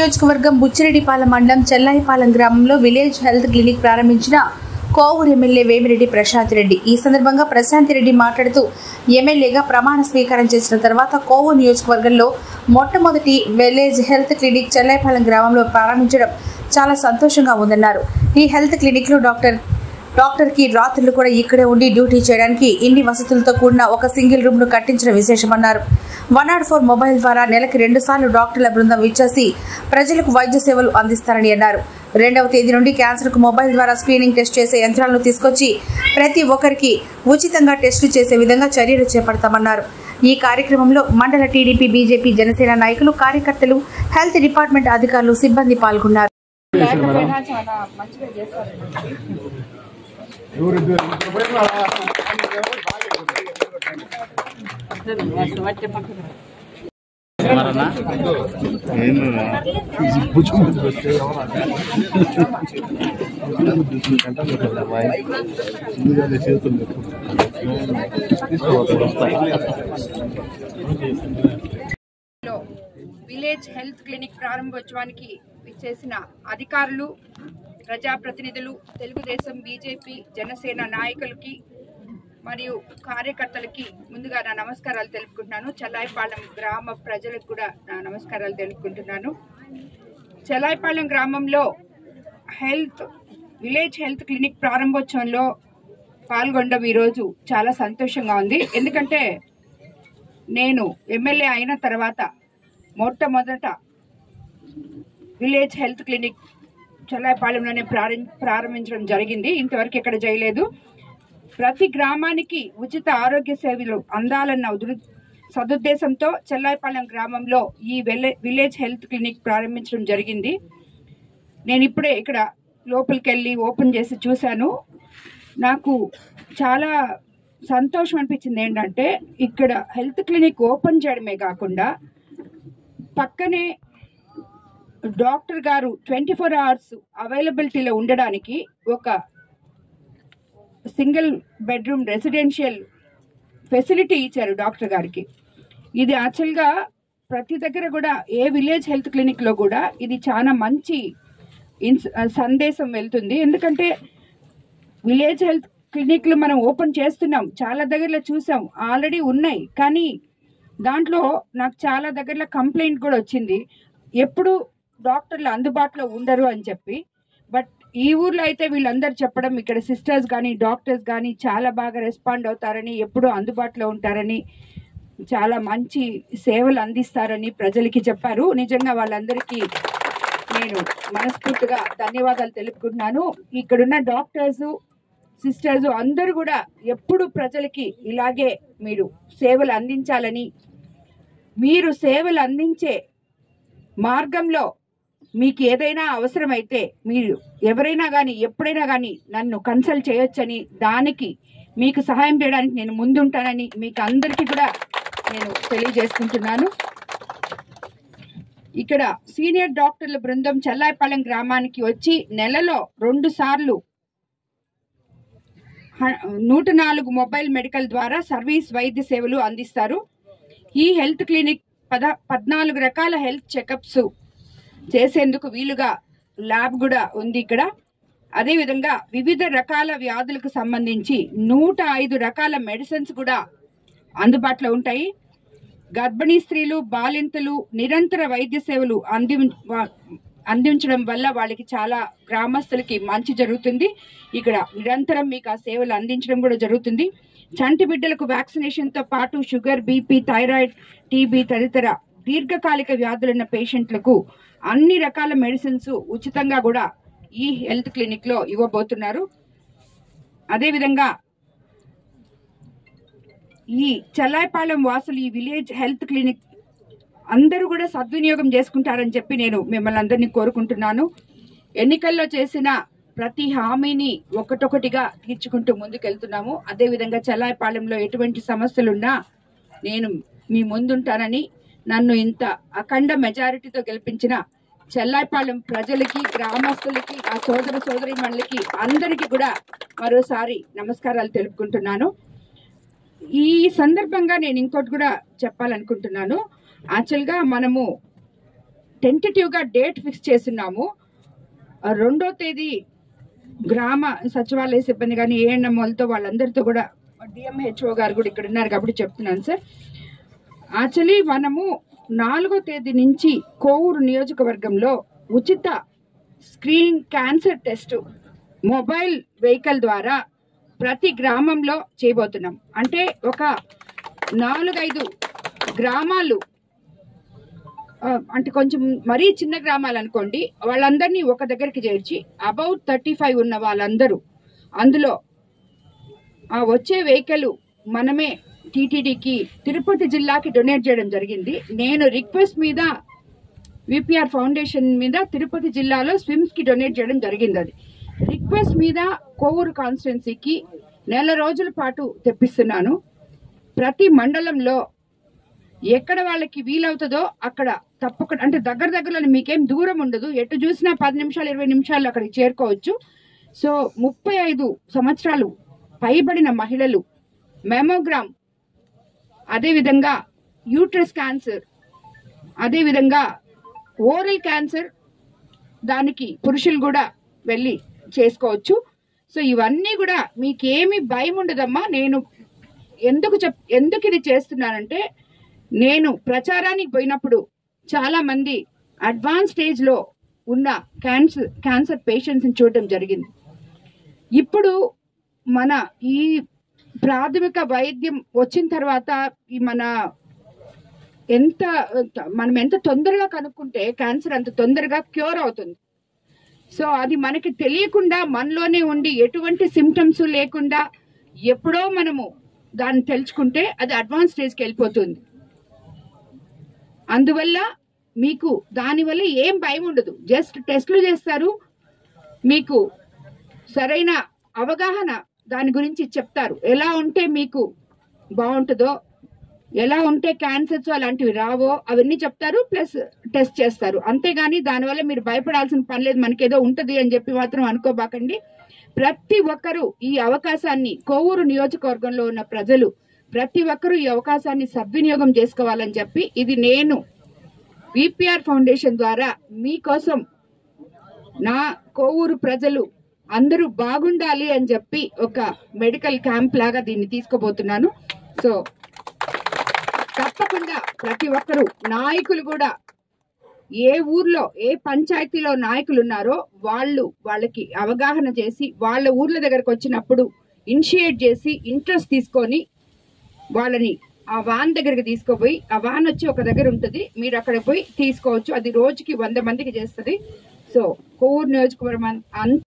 నియోజకవర్గం బుచ్చిరెడ్డిపాలెం మండలం చెల్లాయిపాలెం గ్రామంలో విలేజ్ హెల్త్ క్లినిక్ ప్రారంభించిన కోవూరు ఎమ్మెల్యే వేమిరెడ్డి ప్రశాంత్ రెడ్డి. ఈ సందర్భంగా ప్రశాంత్ రెడ్డి మాట్లాడుతూ ఎమ్మెల్యేగా ప్రమాణ స్వీకారం చేసిన తర్వాత కోవూరు నియోజకవర్గంలో మొట్టమొదటి విలేజ్ హెల్త్ క్లినిక్ చెల్లాయిపాలెం గ్రామంలో ప్రారంభించడం చాలా సంతోషంగా ఉందన్నారు. ఈ హెల్త్ క్లినిక్లో డాక్టర్కి రాత్రులు కూడా ఇక్కడే ఉండి డ్యూటీ చేయడానికి ఇన్ని వసతులతో కూడిన ఒక సింగిల్ రూమ్ను కట్టించడం విశేషమన్నారు. 104 మొబైల్ ద్వారా నెలకి 2 సార్లు డాక్టర్ల బృందం ఇచ్చేసి ప్రజలకు వైద్య సేవలు అందిస్తారని అన్నారు. 2వ తేదీ నుండి క్యాన్సర్కు మొబైల్ ద్వారా స్క్రీనింగ్ టెస్ట్ చేసే యంత్రాలను తీసుకొచ్చి ప్రతి ఒక్కరికి ఉచితంగా టెస్టు చేసే విధంగా చర్యలు చేపడతామన్నారు. ఈ కార్యక్రమంలో మండల టీడీపీ, బీజేపీ, జనసేన నాయకులు, కార్యకర్తలు, హెల్త్ డిపార్ట్మెంట్ అధికారులు, సిబ్బంది పాల్గొన్నారు. విలేజ్ హెల్త్ క్లినిక్ ప్రారంభోత్సవానికి చేసిన అధికారులు, ప్రజాప్రతినిధులు, తెలుగుదేశం, బీజేపీ, జనసేన నాయకులకి మరియు కార్యకర్తలకి ముందుగా నా నమస్కారాలు తెలుపుకుంటున్నాను. చెల్లాయిపాలెం గ్రామ ప్రజలకు కూడా నా నమస్కారాలు తెలుపుకుంటున్నాను. చెల్లాయిపాలెం గ్రామంలో విలేజ్ హెల్త్ క్లినిక్ ప్రారంభోత్సవంలో పాల్గొనడం ఈరోజు చాలా సంతోషంగా ఉంది. ఎందుకంటే నేను ఎమ్మెల్యే అయిన తర్వాత మొట్టమొదట విలేజ్ హెల్త్ క్లినిక్ చెల్లాయిపాలెంలోనే ప్రారంభించడం జరిగింది. ఇంతవరకు ఎక్కడ చేయలేదు. ప్రతి గ్రామానికి ఉచిత ఆరోగ్య సేవలు అందాలన్న సదుద్దేశంతో చెల్లాయిపాలెం గ్రామంలో ఈ విలేజ్ హెల్త్ క్లినిక్ ప్రారంభించడం జరిగింది. నేను ఇప్పుడే ఇక్కడ లోపలికి వెళ్ళి ఓపెన్ చేసి చూశాను. నాకు చాలా సంతోషం అనిపించింది. ఏంటంటే ఇక్కడ హెల్త్ క్లినిక్ ఓపెన్ చేయడమే కాకుండా పక్కనే డాక్టర్ గారు 24 అవర్స్ అవైలబిలిటీలో ఉండడానికి ఒక సింగిల్ బెడ్రూమ్ రెసిడెన్షియల్ ఫెసిలిటీ ఇచ్చారు డాక్టర్ గారికి. ఇది యాక్చువల్గా ప్రతి దగ్గర కూడా ఏ విలేజ్ హెల్త్ క్లినిక్లో కూడా ఇది చాలా మంచి సందేశం వెళ్తుంది. ఎందుకంటే విలేజ్ హెల్త్ క్లినిక్లు మనం ఓపెన్ చేస్తున్నాం, చాలా దగ్గరలో చూసాం, ఆల్రెడీ ఉన్నాయి. కానీ దాంట్లో నాకు చాలా దగ్గరలో కంప్లైంట్ కూడా వచ్చింది, ఎప్పుడు డాక్టర్లు అందుబాటులో ఉండరు అని చెప్పి. బట్ ఈ ఊర్లో అయితే వీళ్ళందరూ చెప్పడం, ఇక్కడ సిస్టర్స్ కానీ డాక్టర్స్ కానీ చాలా బాగా రెస్పాండ్ అవుతారని, ఎప్పుడూ అందుబాటులో ఉంటారని, చాలా మంచి సేవలు అందిస్తారని ప్రజలకి చెప్పారు. నిజంగా వాళ్ళందరికీ నేను మనస్ఫూర్తిగా ధన్యవాదాలు తెలుపుకుంటున్నాను. ఇక్కడున్న డాక్టర్స్, సిస్టర్స్ అందరూ కూడా ఎప్పుడు ప్రజలకి ఇలాగే మీరు సేవలు అందించాలని, మీరు సేవలు అందించే మార్గంలో మీకు ఏదైనా అవసరమైతే మీరు ఎవరైనా కానీ ఎప్పుడైనా కానీ నన్ను కన్సల్ట్ చేయొచ్చని, దానికి మీకు సహాయం చేయడానికి నేను ముందుంటానని మీకు అందరికీ కూడా నేను తెలియజేసుకుంటున్నాను. ఇక్కడ సీనియర్ డాక్టర్ల బృందం చెల్లాయిపాలెం గ్రామానికి వచ్చి నెలలో 2 సార్లు 104 మొబైల్ మెడికల్ ద్వారా సర్వీస్ వైద్య సేవలు అందిస్తారు. ఈ హెల్త్ క్లినిక్ 14 రకాల హెల్త్ చెకప్స్ చేసేందుకు వీలుగా ల్యాబ్ కూడా ఉంది ఇక్కడ. అదేవిధంగా వివిధ రకాల వ్యాధులకు సంబంధించి 105 రకాల మెడిసిన్స్ కూడా అందుబాటులో ఉంటాయి. గర్భిణీ స్త్రీలు, బాలింతలు నిరంతర వైద్య సేవలు అందించడం వల్ల వాళ్ళకి చాలా గ్రామస్తులకి మంచి జరుగుతుంది. ఇక్కడ నిరంతరం మీకు ఆ సేవలు అందించడం కూడా జరుగుతుంది. చంటి బిడ్డలకు వ్యాక్సినేషన్తో పాటు షుగర్, బీపీ, థైరాయిడ్, టీబీ తదితర దీర్ఘకాలిక వ్యాధులున్న పేషెంట్లకు అన్ని రకాల మెడిసిన్స్ ఉచితంగా కూడా ఈ హెల్త్ క్లినిక్లో ఇవ్వబోతున్నారు. అదేవిధంగా ఈ చెల్లాయిపాలెం వాసులు ఈ విలేజ్ హెల్త్ క్లినిక్ అందరూ కూడా సద్వినియోగం చేసుకుంటారని చెప్పి నేను మిమ్మల్ని అందరినీ కోరుకుంటున్నాను. ఎన్నికల్లో చేసిన ప్రతి హామీని ఒక్కొక్కటిగా తీర్చుకుంటూ ముందుకెళ్తున్నాము. అదేవిధంగా చెల్లాయిపాలెంలో ఎటువంటి సమస్యలున్నా నేను మీ ముందుంటానని, నన్ను ఇంత అఖండ మెజారిటీతో గెలిపించిన చెల్లాయిపాలెం ప్రజలకి, గ్రామస్తులకి, ఆ సోదర సోదరీమణులకి అందరికీ కూడా మరోసారి నమస్కారాలు తెలుపుకుంటున్నాను. ఈ సందర్భంగా నేను ఇంకోటి కూడా చెప్పాలనుకుంటున్నాను. యాక్చువల్గా మనము టెంటేటివ్గా డేట్ ఫిక్స్ చేస్తున్నాము. 2వ తేదీ గ్రామ సచివాలయ సిబ్బంది కానీ ఏఎన్ఎంలతో వాళ్ళందరితో కూడా డిఎంహెచ్ఓ గారు కూడా ఇక్కడ ఉన్నారు కాబట్టి చెప్తున్నాను సార్. యాక్చువల్లీ మనము 4వ తేదీ నుంచి కోవూరు నియోజకవర్గంలో ఉచిత screening cancer test mobile vehicle ద్వారా ప్రతి గ్రామంలో చేయబోతున్నాం. అంటే ఒక 4-5 గ్రామాలు, అంటే కొంచెం మరీ చిన్న గ్రామాలు అనుకోండి, వాళ్ళందరినీ ఒక దగ్గరికి చేర్చి అబౌట్ 35 ఉన్న వాళ్ళందరూ అందులో వచ్చే వెహికల్ మనమే టీటీడీకి తిరుపతి జిల్లాకి డొనేట్ చేయడం జరిగింది. నేను రిక్వెస్ట్ మీద విపిఆర్ ఫౌండేషన్ మీద తిరుపతి జిల్లాలో స్విమ్స్కి డొనేట్ చేయడం జరిగింది. అది రిక్వెస్ట్ మీద కోవూరు కాన్స్టిట్యున్సీకి 4 రోజుల పాటు తెప్పిస్తున్నాను. ప్రతి మండలంలో ఎక్కడ వాళ్ళకి వీలవుతుందో అక్కడ తప్పకుండా, అంటే దగ్గరలో మీకేం దూరం ఉండదు, ఎటు చూసినా 10 నిమిషాలు 20 నిమిషాలు అక్కడికి చేరుకోవచ్చు. సో 35 సంవత్సరాలు పైబడిన మహిళలు మెమోగ్రామ్, అదేవిధంగా యూట్రస్ క్యాన్సర్, అదేవిధంగా ఓరల్ క్యాన్సర్, దానికి పురుషులు కూడా వెళ్ళి చేసుకోవచ్చు. సో ఇవన్నీ కూడా మీకేమి భయం ఉండదమ్మా. నేను ఎందుకు ఇది చేస్తున్నానంటే, నేను ప్రచారానికి పోయినప్పుడు చాలా మంది అడ్వాన్స్ స్టేజ్లో ఉన్న క్యాన్సర్ పేషెంట్స్ని చూడటం జరిగింది. ఇప్పుడు మన ఈ ప్రాథమిక వైద్యం వచ్చిన తర్వాత మనం ఎంత తొందరగా కనుక్కుంటే క్యాన్సర్ అంత తొందరగా క్యూర్ అవుతుంది. సో అది మనకి తెలియకుండా మనలోనే ఉండి ఎటువంటి సిమ్టమ్స్ లేకుండా ఎప్పుడో మనము దాన్ని తెలుసుకుంటే అది అడ్వాన్స్ స్టేజ్కి వెళ్ళిపోతుంది. అందువల్ల మీకు దానివల్ల ఏం భయం ఉండదు. జస్ట్ టెస్టులు చేస్తారు, మీకు సరైన అవగాహన దాని గురించి చెప్తారు, ఎలా ఉంటే మీకు బాగుంటుందో, ఎలా ఉంటే క్యాన్సర్స్ అలాంటివి రావో అవన్నీ చెప్తారు, ప్లస్ టెస్ట్ చేస్తారు. అంతేగాని దానివల్ల మీరు భయపడాల్సిన పని లేదు, మనకేదో ఉంటుంది అని చెప్పి మాత్రం అనుకోబాకండి. ప్రతి ఒక్కరూ ఈ అవకాశాన్ని, కోవూరు నియోజకవర్గంలో ఉన్న ప్రజలు ప్రతి ఒక్కరూ ఈ అవకాశాన్ని సద్వినియోగం చేసుకోవాలని చెప్పి, ఇది నేను విపిఆర్ ఫౌండేషన్ ద్వారా మీకోసం, నా కోవూరు ప్రజలు అందరూ బాగుండాలి అని చెప్పి ఒక మెడికల్ క్యాంప్ లాగా దీన్ని తీసుకోబోతున్నాను. సో తప్పకుండా ప్రతి ఒక్కరూ, నాయకులు కూడా, ఏ ఊర్లో ఏ పంచాయతీలో నాయకులు ఉన్నారో వాళ్ళకి అవగాహన చేసి వాళ్ళ ఊర్ల దగ్గరకు వచ్చినప్పుడు ఇనిషియేట్ చేసి ఇంట్రెస్ట్ తీసుకొని వాళ్ళని ఆ వాన్ దగ్గరికి తీసుకుపోయి, ఆ వాన్ వచ్చి ఒక దగ్గర ఉంటుంది, మీరు అక్కడ పోయి తీసుకోవచ్చు. అది రోజుకి 100 మందికి చేస్తుంది. సో కోవూరు నియోజకవర్గం